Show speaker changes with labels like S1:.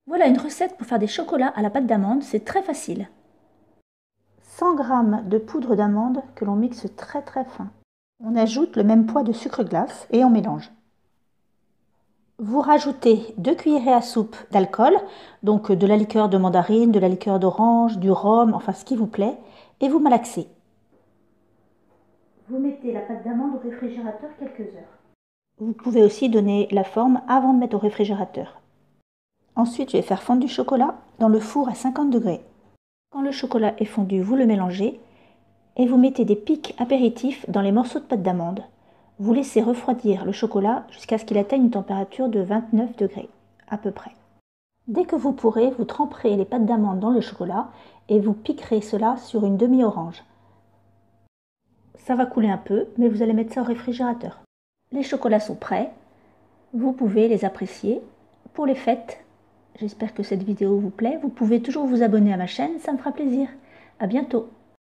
S1: Voilà une recette pour faire des chocolats à la pâte d'amande, c'est très facile. 100 g de poudre d'amande que l'on mixe très fin. On ajoute le même poids de sucre glace et on mélange. Vous rajoutez 2 cuillerées à soupe d'alcool, donc de la liqueur de mandarine, de la liqueur d'orange, du rhum, enfin ce qui vous plaît, et vous malaxez. Vous mettez la pâte d'amande au réfrigérateur quelques heures. Vous pouvez aussi donner la forme avant de mettre au réfrigérateur. Ensuite, je vais faire fondre du chocolat dans le four à 50 degrés. Quand le chocolat est fondu, vous le mélangez et vous mettez des pics apéritifs dans les morceaux de pâte d'amande. Vous laissez refroidir le chocolat jusqu'à ce qu'il atteigne une température de 29 degrés, à peu près. Dès que vous pourrez, vous tremperez les pâtes d'amande dans le chocolat et vous piquerez cela sur une demi-orange. Ça va couler un peu, mais vous allez mettre ça au réfrigérateur. Les chocolats sont prêts, vous pouvez les apprécier. Pour les fêtes, j'espère que cette vidéo vous plaît. Vous pouvez toujours vous abonner à ma chaîne, ça me fera plaisir. À bientôt.